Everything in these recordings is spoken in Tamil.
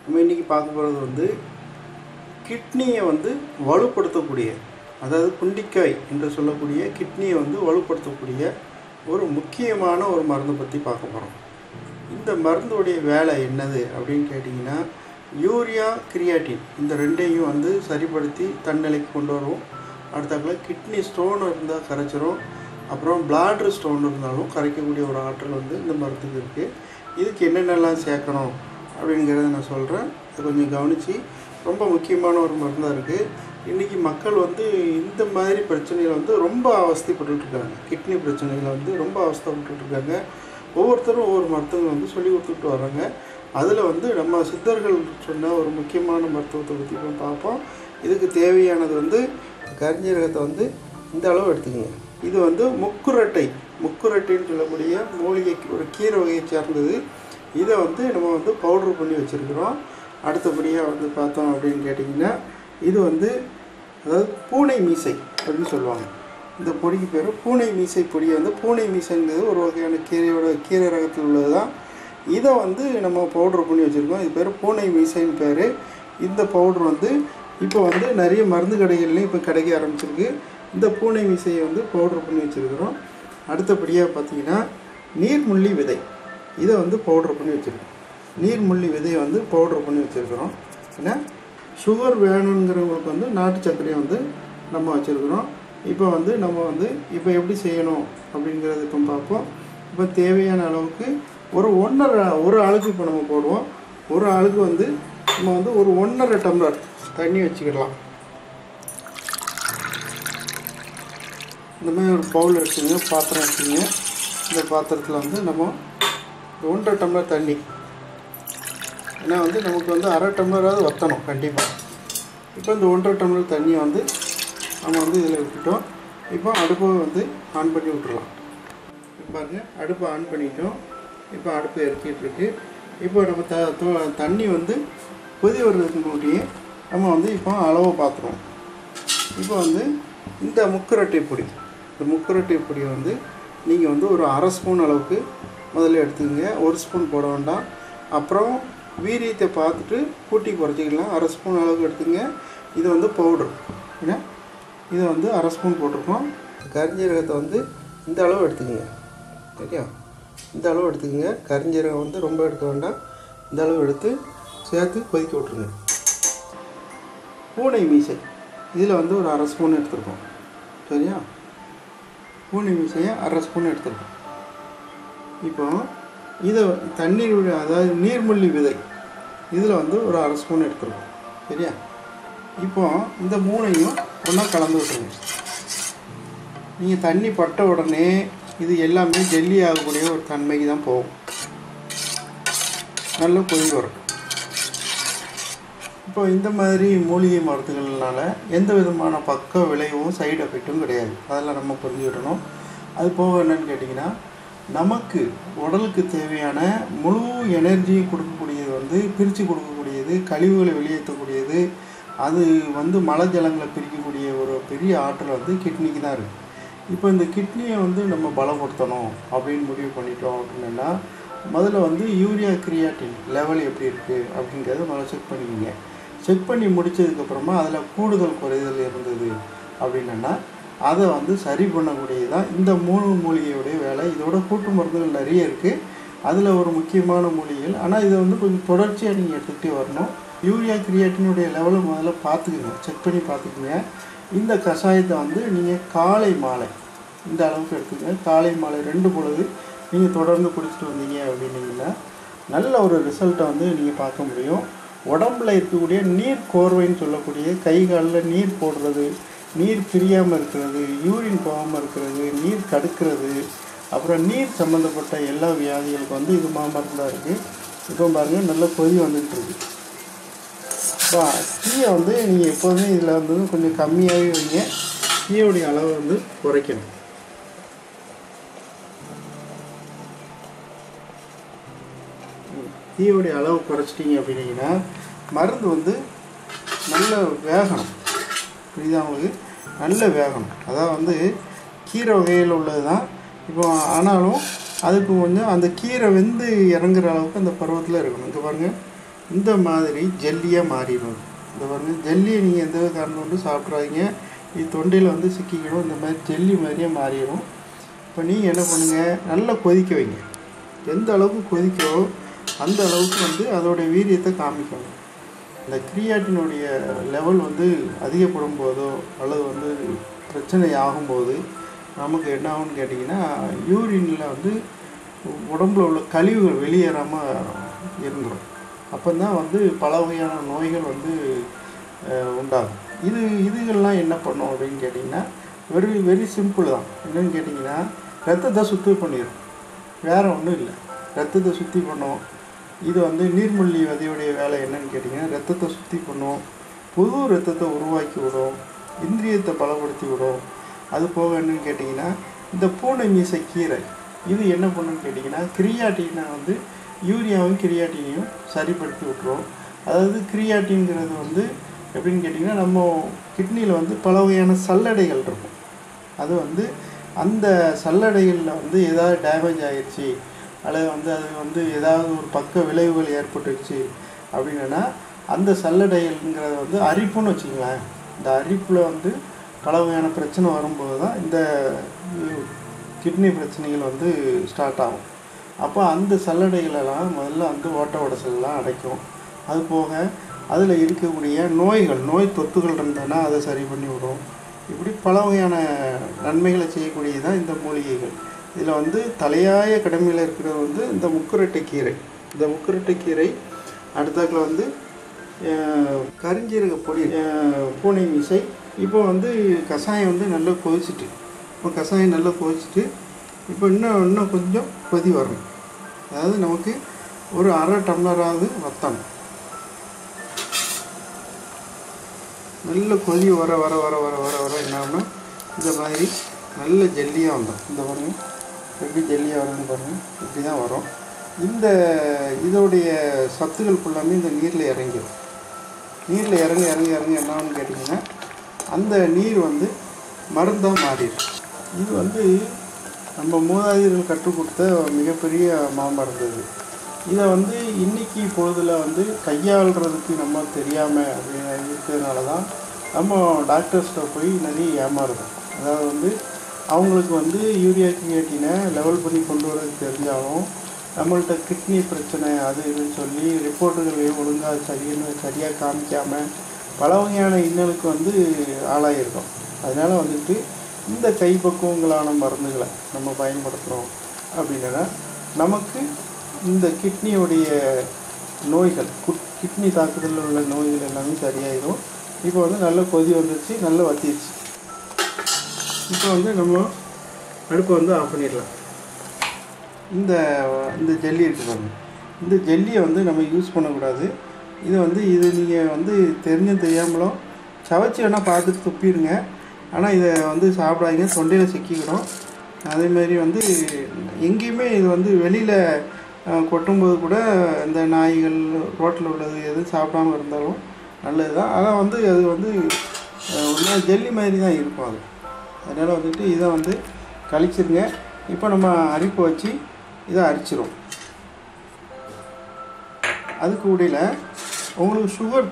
நம்ம இன்றைக்கி பார்க்க போகிறது வந்து கிட்னியை வந்து வலுப்படுத்தக்கூடிய, அதாவது புண்டிக்காய் என்று சொல்லக்கூடிய கிட்னியை வந்து வலுப்படுத்தக்கூடிய ஒரு முக்கியமான ஒரு மருந்தை பற்றி பார்க்க போகிறோம். இந்த மருந்துடைய வேலை என்னது அப்படின்னு கேட்டிங்கன்னா, யூரியா கிரியாட்டின் இந்த ரெண்டையும் வந்து சரிப்படுத்தி தன்னிலைக்கு கொண்டு வரும். அடுத்தாக்கில் கிட்னி ஸ்டோன் இருந்தால் கரைச்சிரும். அப்புறம் பிளாட்ரு ஸ்டோன் இருந்தாலும் கரைக்கக்கூடிய ஒரு ஆற்றல் வந்து இந்த மருந்துக்கு இருக்குது. இதுக்கு என்னென்னலாம் சேர்க்கணும் அப்படிங்கிறத நான் சொல்கிறேன். அதை கொஞ்சம் கவனித்து, ரொம்ப முக்கியமான ஒரு மருந்தாக இருக்குது. இன்றைக்கி மக்கள் வந்து இந்த மாதிரி பிரச்சனைகளை வந்து ரொம்ப அவஸ்தைப்பட்டுருக்காங்க. கிட்னி பிரச்சனைகளை வந்து ரொம்ப அவஸ்தைப்பட்டுருக்காங்க. ஒவ்வொருத்தரும் ஒவ்வொரு மருத்துவங்கள் வந்து சொல்லி கொடுத்துட்டு வராங்க. அதில் வந்து நம்ம சித்தர்கள் சொன்ன ஒரு முக்கியமான மருத்துவத்தை பற்றி இப்போ பார்ப்போம். இதுக்கு தேவையானது வந்து கரிஞ்சீரகத்தை வந்து இந்த அளவு எடுத்துக்கோங்க. இது வந்து முக்குரட்டைன்னு சொல்லக்கூடிய மூலிகை ஒரு கீரை வகையை சார்ந்தது. இதை வந்து நம்ம வந்து பவுட்ரு பண்ணி வச்சுருக்கிறோம். அடுத்தபடியாக வந்து பார்த்தோம் அப்படின்னு கேட்டிங்கன்னா, இது வந்து அதாவது பூனை மீசை அப்படின்னு சொல்லுவாங்க. இந்த பொடிக்கு பேர் பூனை மீசை பொடி. வந்து பூனை மீசைங்கிறது ஒரு வகையான கீரை ரகத்தில் உள்ளது தான். இதை வந்து நம்ம பவுட்ரு பண்ணி வச்சுருக்கோம். இது பேர் பூனை மீசைன்னு பேர். இந்த பவுட்ரு வந்து இப்போ வந்து நிறைய மருந்து கடைகள்லையும் இப்போ கிடைக்க ஆரம்பிச்சிருக்கு. இந்த பூனை மீசையை வந்து பவுட்ரு பண்ணி வச்சுருக்கிறோம். அடுத்தபடியாக பார்த்திங்கன்னா, நீர்முள்ளி விதை, இதை வந்து பவுட்ரு பண்ணி வச்சுருக்கோம். நீர்முள்ளி விதையை வந்து பவுட்ரு பண்ணி வச்சுருக்கிறோம். ஏன்னா சுகர் வேணுங்கிறவங்களுக்கு வந்து நாட்டு சர்க்கரையை வந்து நம்ம வச்சுருக்கிறோம். இப்போ வந்து நம்ம வந்து இப்போ எப்படி செய்யணும் அப்படிங்கிறது இப்போ பார்ப்போம். இப்போ தேவையான அளவுக்கு ஒரு ஆளுக்கு இப்போ நம்ம போடுவோம். ஒரு ஆளுக்கு வந்து நம்ம வந்து ஒரு 1.5 டம்ளர் தண்ணி வச்சுக்கிடலாம். இந்த மாதிரி ஒரு பவுல் எடுத்துங்க, பாத்திரம் எடுத்துங்க. இந்த பாத்திரத்தில் வந்து நம்ம 1.5 டம்ளர் தண்ணி, ஏன்னா வந்து நமக்கு வந்து 1/2 டம்ளராவது வற்றணும் கண்டிப்பாக. இப்போ இந்த 1.5 டம்ளர் தண்ணியை வந்து நம்ம வந்து இதில் விட்டுட்டோம். இப்போ அடுப்பை வந்து ஆன் பண்ணி விட்டுறலாம். இப்போ பாருங்கள், அடுப்பை ஆன் பண்ணிட்டோம். இப்போ அடுப்பு இறக்கிட்டுருக்கு. இப்போ நம்ம தண்ணி வந்து கொதி வர்றதுக்கு முன்னாடியே நம்ம வந்து இப்போ அளவை பார்த்துருவோம். இப்போ வந்து இந்த முக்குரட்டை பொடியை வந்து நீங்கள் வந்து ஒரு 1/2 ஸ்பூன் அளவுக்கு முதல்ல எடுத்துக்கோங்க. 1 ஸ்பூன் போட வேண்டாம். அப்புறம் வீரியத்தை பார்த்துட்டு கூட்டி குறைச்சிக்கலாம். 1/2 ஸ்பூன் அளவுக்கு எடுத்துங்க. இது வந்து பவுட்ரு, ஏன்னா இதை வந்து 1/2 ஸ்பூன் போட்டிருக்கோம். கரிஞ்சீரகத்தை வந்து இந்த அளவு எடுத்துக்கோங்க. ஓகே, இந்த அளவு எடுத்துக்கோங்க. கரிஞ்சீரகம் வந்து ரொம்ப எடுக்க வேண்டாம். இந்த அளவு எடுத்து சேர்த்து கொதிக்க விட்ருங்க. பூனை மீசை இதில் வந்து ஒரு 1/2 ஸ்பூன் எடுத்துருக்கோம். சரியா, பூனை மீசையை 1/2 ஸ்பூன் எடுத்துருக்கோம். இப்போ இதை தண்ணீர், அதாவது நீர்முள்ளி விதை இதில் வந்து ஒரு 1/2 ஸ்பூன் எடுத்துருக்கோம். சரியா, இப்போ இந்த மூணையும் ஒன்றா கலந்து விட்டுருங்க. நீங்கள் தண்ணி பட்ட உடனே இது எல்லாமே ஜெல்லி ஆகக்கூடிய ஒரு தன்மைக்கு தான் போகும். நல்ல கொதி வரும். இப்போ இந்த மாதிரி மூலிகை மருந்துகள்னால எந்த விதமான பக்க விளைவும் சைடு எஃபெக்ட்டும் கிடையாது. அதெல்லாம் நம்ம புரிஞ்சுக்கிடணும். அது போக என்னென்னு கேட்டிங்கன்னா, நமக்கு உடலுக்கு தேவையான முழு எனர்ஜியை கொடுக்கக்கூடியது வந்து பிரித்து கொடுக்கக்கூடியது, கழிவுகளை வெளியேற்றக்கூடியது, அது வந்து மலை ஜலங்களை பிரிக்கக்கூடிய ஒரு பெரிய ஆற்றல் வந்து கிட்னிக்கு தான் இருக்குது. இப்போ இந்த கிட்னியை வந்து நம்ம பலப்படுத்தணும் அப்படின்னு முடிவு பண்ணிட்டோம் அப்படின்னா, முதல்ல வந்து யூரியா கிரியாட்டின் லெவல் எப்படி இருக்குது அப்படிங்கிறத முதல்ல செக் பண்ணிக்கோங்க. செக் பண்ணி முடித்ததுக்கப்புறமா அதில் கூடுதல் குறைதல் இருந்தது அப்படின்னா அதை வந்து சரி பண்ணக்கூடியது தான் இந்த 3 மூலிகையுடைய வேலை. இதோட கூட்டு மருந்துகள் நிறைய இருக்குது. அதில் ஒரு முக்கியமான மூலிகைகள், ஆனால் இதை வந்து கொஞ்சம் தொடர்ச்சியாக நீங்கள் எடுத்துகிட்டே வரணும். யூரியா கிரியாட்டினுடைய லெவலை முதல்ல பார்த்துக்குங்க, செக் பண்ணி பார்த்துக்குங்க. இந்த கஷாயத்தை வந்து நீங்கள் காலை மாலை இந்த அளவுக்கு எடுத்துக்கங்க. காலை மாலை 2 பொழுது நீங்கள் தொடர்ந்து குடிச்சிட்டு வந்தீங்க அப்படின்னீங்கன்னா நல்ல ஒரு ரிசல்ட்டை வந்து நீங்கள் பார்க்க முடியும். உடம்பில் இருக்கக்கூடிய நீர் கோர்வைன்னு சொல்லக்கூடிய, கை காலில் நீர் போடுறது, நீர் பிரியாமல் இருக்கிறது, யூரின் போகாமல் இருக்கிறது, நீர் தடுக்கிறது, அப்புறம் நீர் சம்மந்தப்பட்ட எல்லா வியாதிகளுக்கு வந்து இது மாமருந்தாக இருக்குது. இப்போ பாருங்கள், நல்லா கொதி வந்துட்டு இருக்கு. இப்போ தீயை வந்து நீங்கள் எப்போதுமே இதில் வந்து கொஞ்சம் கம்மியாகவே வைங்க. தீயோடைய அளவை வந்து குறைக்கணும். தீயோடைய அளவு குறைச்சிட்டிங்க அப்படின்னீங்கன்னா மருந்து வந்து நல்ல வேகணும். புரியுதா உங்களுக்கு? நல்ல வேகணும். அதான் வந்து கீரை வகையில் உள்ளது தான். இப்போ ஆனாலும் அதுக்கு கொஞ்சம் அந்த கீரை வெந்து இறங்குற அளவுக்கு அந்த பருவத்தில் இருக்கணும். இங்கே பாருங்கள், இந்த மாதிரி ஜெல்லியாக மாறிடும். இந்த பாருங்கள், ஜெல்லியை நீங்கள் எந்த காரணம் கொண்டு சாப்பிட்றாதீங்க. இது தொண்டையில் வந்து சிக்கிக்கணும். இந்த மாதிரி ஜெல்லி மாதிரியே மாறிடும். இப்போ நீங்கள் என்ன பண்ணுங்கள், நல்லா கொதிக்க வைங்க. எந்த அளவுக்கு கொதிக்கோ அந்த அளவுக்கு வந்து அதோடைய வீரியத்தை காமிக்கணும். இந்த கிரியாட்டினுடைய லெவல் வந்து அதிகப்படும் போதோ அல்லது வந்து பிரச்சனை ஆகும்போது நமக்கு என்ன ஆகும்னு கேட்டிங்கன்னா, யூரினில் வந்து உடம்பில் உள்ள கழிவுகள் வெளியேறாமல் இருந்துடும். அப்போ தான் வந்து பல வகையான நோய்கள் வந்து உண்டாகும். இதுகள்லாம் என்ன பண்ணும் அப்படின்னு கேட்டிங்கன்னா, வெரி சிம்பிள் தான். என்னென்னு கேட்டிங்கன்னா, ரத்தத்தை சுத்தி பண்ணிடும், வேறு ஒன்றும் இல்லை. ரத்தத்தை சுத்தி பண்ணும். இது வந்து நீர்மூழ்கி விதையுடைய வேலை என்னன்னு கேட்டிங்கன்னா, ரத்தத்தை சுத்தி பண்ணும், புது ரத்தத்தை உருவாக்கி விடும், இந்திரியத்தை பலப்படுத்தி விடும். அது போக என்னன்னு கேட்டிங்கன்னா, இந்த பூனை மீசை கீரை இது என்ன பண்ணுன்னு கேட்டிங்கன்னா, கிரியாட்டினை வந்து யூரியாவும் கிரியாட்டினையும் சரிப்படுத்தி விட்டுரும். அதாவது கிரியாட்டின்கிறது வந்து எப்படின்னு கேட்டிங்கன்னா, நம்ம கிட்னியில் வந்து பல வகையான சல்லடைகள் இருக்கும். அது வந்து அந்த சல்லடைகளில் வந்து ஏதாவது டேமேஜ் ஆகிடுச்சு அல்லது வந்து அது வந்து ஏதாவது ஒரு பக்க விளைவுகள் ஏற்பட்டுருச்சு அப்படின்னா, அந்த சல்லடைகள்ங்கிறத வந்து அரிப்புன்னு வச்சுக்கலாம். இந்த அரிப்பில் வந்து பல வகையான பிரச்சனை வரும்போது தான் இந்த கிட்னி பிரச்சனைகள் வந்து ஸ்டார்ட் ஆகும். அப்போ அந்த சல்லடைகளெல்லாம் முதல்ல வந்து ஓட்ட உடசல்லாம் அடைக்கும். அது போக அதில் இருக்கக்கூடிய நோய் தொத்துகள் இருந்ததுன்னா அதை சரி பண்ணி விடும். இப்படி பல வகையான நன்மைகளை செய்யக்கூடியது தான் இந்த மூலிகைகள். இதில் வந்து தலையாய கடமையில் இருக்கிறது வந்து இந்த முக்குரட்டை கீரை. இந்த முக்குரட்டை கீரை அடுத்தாக்கில் வந்து கரிஞ்சீரக பொடி, பூனை மீசை. இப்போ வந்து கஷாயம் வந்து நல்லா கொதிச்சுட்டு, இப்போ இன்னும் கொஞ்சம் கொதி வரணும். அதாவது நமக்கு ஒரு அரை டம்ளராவது வற்றணும். நல்ல கொதி வர வர வர வர வர வர என்னான்னா இந்த மாதிரி நல்ல ஜெல்லியாக வந்துடும். இந்த பாருங்கள் எப்படி ஜெல்லியாக வரும்னு பாருங்கள், இப்படி தான் வரும். இதோடைய சத்துக்கள் ஃபுல்லாமே இந்த நீரில் இறங்கிடும். நீரில் இறங்க என்னான்னு கேட்டிங்கன்னா, அந்த நீர் வந்து மருந்தாக மாறிடும். இது வந்து நம்ம மூதாதையர்கள் கற்றுக் கொடுத்த மிகப்பெரிய மாமருந்து. இதை வந்து இன்றைக்கி பொழுதில் வந்து கையாளுறதுக்கு நம்ம தெரியாமல் அப்படின்னு இருக்கிறதுனால தான் நம்ம டாக்டர்ஸ்கிட்ட போய் நிறைய ஏமாறுறோம். அதாவது வந்து அவங்களுக்கு வந்து யூரியா கிரியேட்டினை லெவல் பண்ணி கொண்டு வரது தெரிஞ்சாலும் நம்மள்கிட்ட கிட்னி பிரச்சனை அது இதுன்னு சொல்லி ரிப்போர்ட்டுகளையும் ஒழுங்காக சரியாக காமிக்காமல் பல வகையான இன்னலுக்கு வந்து ஆளாகிருக்கோம். அதனால் வந்துட்டு இந்த கைப்பக்குவங்களான மருந்துகளை நம்ம பயன்படுத்துகிறோம் அப்படின்னா நமக்கு இந்த கிட்னியோடைய நோய்கள், கிட்னி தாக்குதலில் உள்ள நோய்கள் எல்லாமே சரியாயிடும். இப்போ வந்து நல்ல கொதி வந்துடுச்சு, நல்லா வத்திடுச்சு. இப்போ வந்து நம்ம அடுப்பை வந்து ஆஃப் பண்ணிடலாம். இந்த ஜெல்லி இருக்குது பாருங்க, இந்த ஜெல்லியை வந்து நம்ம யூஸ் பண்ணக்கூடாது. இது நீங்கள் வந்து தெரியாமலும் சவச்சி வேணால் பார்த்துட்டு துப்பிடுங்க. ஆனால் இதை வந்து சாப்பிடாதீங்க, தொண்டையில் சிக்கிக்கிடும். அதேமாரி வந்து எங்கேயுமே இது வந்து வெளியில் கொட்டும்போது கூட இந்த நாய்கள் ரோட்டில் உள்ளது எதுவும் சாப்பிடாமல் இருந்தாலும் நல்லது தான். ஆனால் வந்து அது வந்து உண்மையாக ஜெல்லி மாதிரி தான் இருக்கும் அது. அதனால் வந்துட்டு இதை வந்து கழிச்சிருங்க. இப்போ நம்ம அரிப்பை வச்சு இதை அரிச்சிரும். அதுக்கு இடையில் உங்களுக்கு சுகர்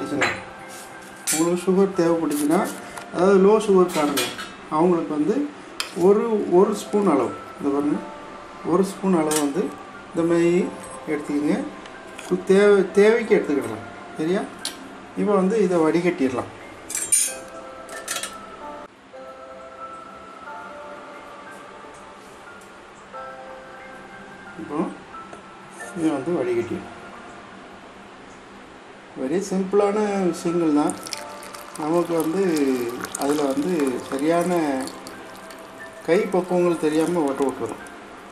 தேவைப்பட்டுச்சுன்னா அதாவது லோ சுகர்காரங்க அவங்களுக்கு வந்து ஒரு ஸ்பூன் அளவு, இந்த பாருங்கள், ஒரு ஸ்பூன் அளவு வந்து இந்த மாதிரி எடுத்துக்கிங்க. தேவைக்கு எடுத்துக்கிடலாம். சரியா? இப்போ வந்து இதை வடிகட்டிடலாம். இப்போ இதை வந்து வடிகட்டிடலாம். வெரி சிம்பிளான விஷயங்கள் தான். நமக்கு வந்து அதில் வந்து சரியான கை பக்குவங்கள் தெரியாமல் விட்டுரும்.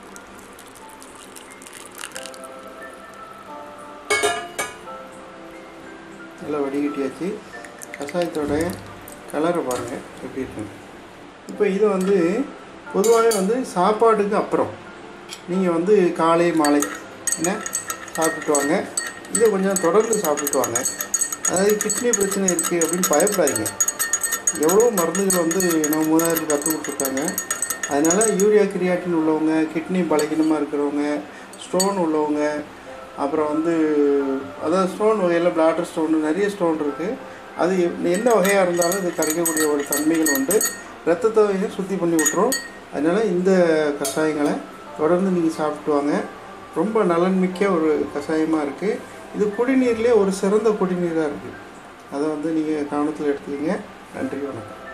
நல்லா வடிகட்டியாச்சு. கஷாயத்தோட கலரை பாருங்கள் எப்படி இருக்குங்க. இப்போ இது வந்து பொதுவாகவே வந்து சாப்பாட்டுக்கு அப்புறம் நீங்கள் வந்து காலை மாலை என்ன சாப்பிட்டுட்டு வாங்க. இதை கொஞ்சம் தொடர்ந்து சாப்பிட்டுட்டு வாங்க. அதாவது கிட்னி பிரச்சனை இருக்குது அப்படின்னு பயப்படாதீங்க. எவ்வளோ மருந்துகள் வந்து நம்ம மூதாதையர்கள் கற்றுக் கொடுத்துருக்காங்க. அதனால் யூரியா கிரியாட்டின் உள்ளவங்க, கிட்னி பலகீனமாக இருக்கிறவங்க, ஸ்டோன் உள்ளவங்க, அப்புறம் வந்து அதாவது ஸ்டோன் வகையில் பிளாடர் ஸ்டோன் நிறைய ஸ்டோன் இருக்குது. அது என்ன வகையாக இருந்தாலும் இது கரைக்கக்கூடிய ஒரு தன்மைகள் உண்டு. ரத்தத்தை சுத்தி பண்ணி விட்டுரும். அதனால் இந்த கஷாயங்களை தொடர்ந்து நீங்கள் சாப்பிட்டு வாங்க. ரொம்ப நலன்மிக்க ஒரு கஷாயமாக இருக்குது. இது குடிநீர்லேயே ஒரு சிறந்த குடிநீராக இருக்குது. அதை வந்து நீங்கள் கவனத்தில் எடுத்துக்கிங்க. நன்றி, வணக்கம்.